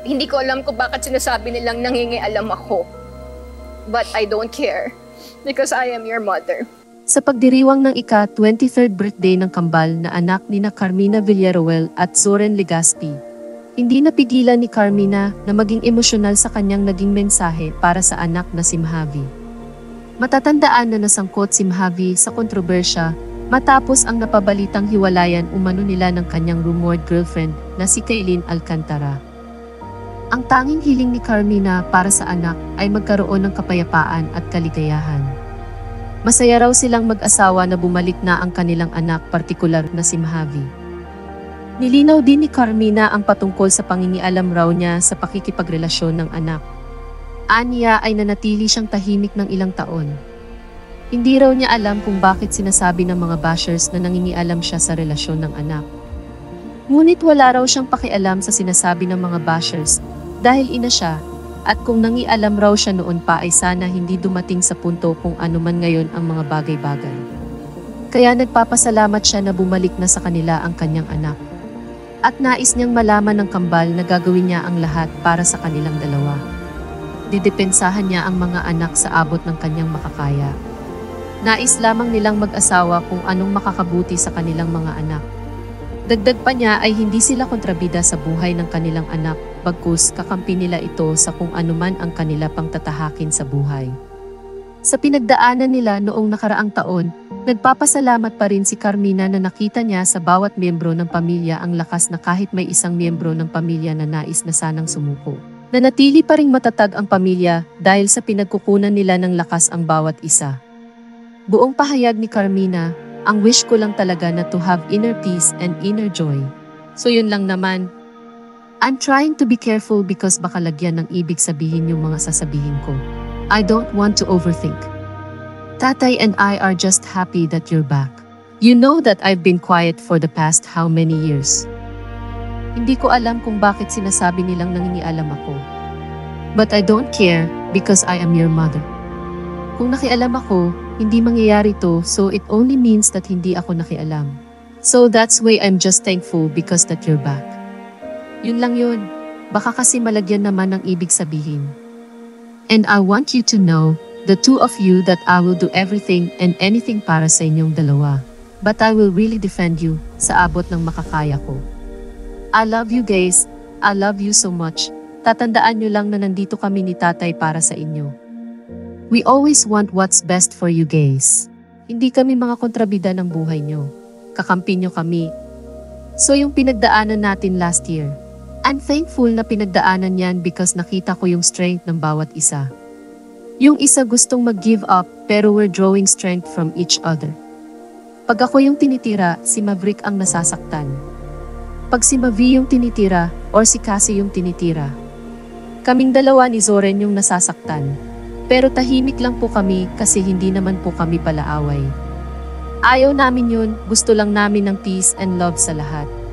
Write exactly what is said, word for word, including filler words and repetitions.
Hindi ko alam kung bakit sinasabi nilang nangingialam ako. But I don't care. Because I am your mother. Sa pagdiriwang ng ika-twenty-third birthday ng kambal na anak ni na Carmina Villaruel at Zoren Legaspi, hindi napigilan ni Carmina na maging emosyonal sa kanyang naging mensahe para sa anak na si Mjavi. Matatandaan na nasangkot si Mjavi sa kontrobersya matapos ang napabalitang hiwalayan umano nila ng kanyang rumored girlfriend na si Kailin Alcantara. Ang tanging hiling ni Carmina para sa anak ay magkaroon ng kapayapaan at kaligayahan. Masaya raw silang mag-asawa na bumalik na ang kanilang anak, partikular na si Mjavi. Nilinaw din ni Carmina ang patungkol sa pangingialam raw niya sa pakikipagrelasyon ng anak. Aniya ay nanatili siyang tahimik ng ilang taon. Hindi raw niya alam kung bakit sinasabi ng mga bashers na nangingialam siya sa relasyon ng anak. Ngunit wala raw siyang pakialam sa sinasabi ng mga bashers dahil ina siya. At kung nangialam raw siya noon pa ay sana hindi dumating sa punto kung ano man ngayon ang mga bagay-bagay. Kaya nagpapasalamat siya na bumalik na sa kanila ang kanyang anak. At nais niyang malaman ng kambal na gagawin niya ang lahat para sa kanilang dalawa. Didepensahan niya ang mga anak sa abot ng kanyang makakaya. Nais lamang nilang mag-asawa kung anong makakabuti sa kanilang mga anak. Dagdag pa niya ay hindi sila kontrabida sa buhay ng kanilang anak, bagkus kakampi nila ito sa kung anuman ang kanila pang tatahakin sa buhay. Sa pinagdaanan nila noong nakaraang taon, nagpapasalamat pa rin si Carmina na nakita niya sa bawat miyembro ng pamilya ang lakas na kahit may isang miyembro ng pamilya na nais na sanang sumuko. Nanatili pa ring matatag ang pamilya dahil sa pinagkukunan nila ng lakas ang bawat isa. Buong pahayag ni Carmina, ang wish ko lang talaga na to have inner peace and inner joy. So yun lang naman. I'm trying to be careful because baka lagyan ng ibig sabihin yung mga sasabihin ko. I don't want to overthink. Tatay and I are just happy that you're back. You know that I've been quiet for the past how many years. Hindi ko alam kung bakit sinasabi nilang nangingialam ako. But I don't care because I am your mother. Kung nakialam ako, hindi mangyayari to, so it only means that hindi ako nakialam. So that's why I'm just thankful because that you're back. Yun lang yun. Baka kasi malagyan naman ng ibig sabihin. And I want you to know, the two of you, that I will do everything and anything para sa inyong dalawa. But I will really defend you sa abot ng makakaya ko. I love you guys. I love you so much. Tatandaan nyo lang na nandito kami ni tatay para sa inyo. We always want what's best for you guys. Hindi kami mga kontrabida ng buhay nyo. Kakampi nyo kami. So yung pinagdaanan natin last year, I'm thankful na pinagdaanan yan because nakita ko yung strength ng bawat isa. Yung isa gustong mag-give up pero we're drawing strength from each other. Pag ako yung tinitira, si Maverick ang nasasaktan. Pag si Mavi yung tinitira or si Cassie yung tinitira, kaming dalawa ni Zoren yung nasasaktan. Pero tahimik lang po kami kasi hindi naman po kami palaaway. Ayaw namin yun, gusto lang namin ng peace and love sa lahat.